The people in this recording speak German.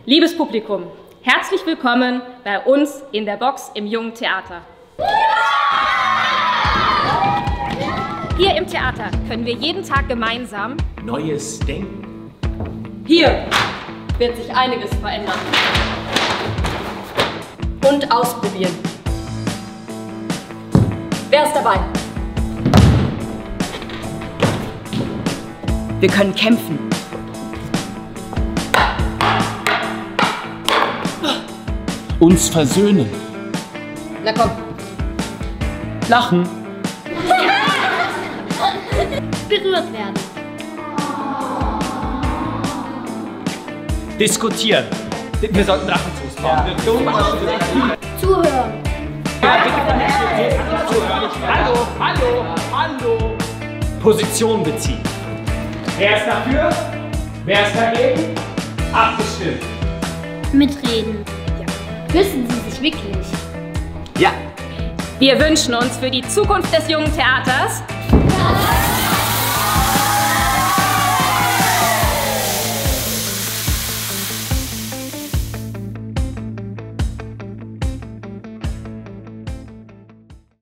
Liebes Publikum, herzlich willkommen bei uns in der Box im Jungen Theater. Hier im Theater können wir jeden Tag gemeinsam Neues denken. Hier wird sich einiges verändern. Und ausprobieren. Wer ist dabei? Wir können kämpfen. Uns versöhnen. Na komm. Lachen. Berührt werden. Diskutieren. Wir sollten Drachenfuß bauen. Zuhören. Hallo. Position beziehen. Wer ist dafür? Wer ist dagegen? Abgestimmt. Mitreden. Wissen Sie sich wirklich? Ja. Wir wünschen uns für die Zukunft des Jungen Theaters